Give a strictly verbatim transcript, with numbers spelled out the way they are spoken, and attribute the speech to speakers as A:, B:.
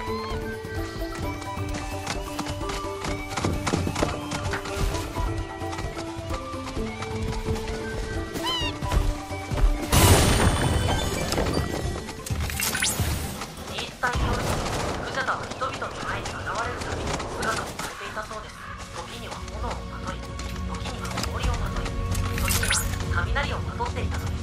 A: クジャタは人々の前に現れるたびに姿を変えていたそうです。時には炎をまとい、時には氷をまとい、時には雷をまとっていたという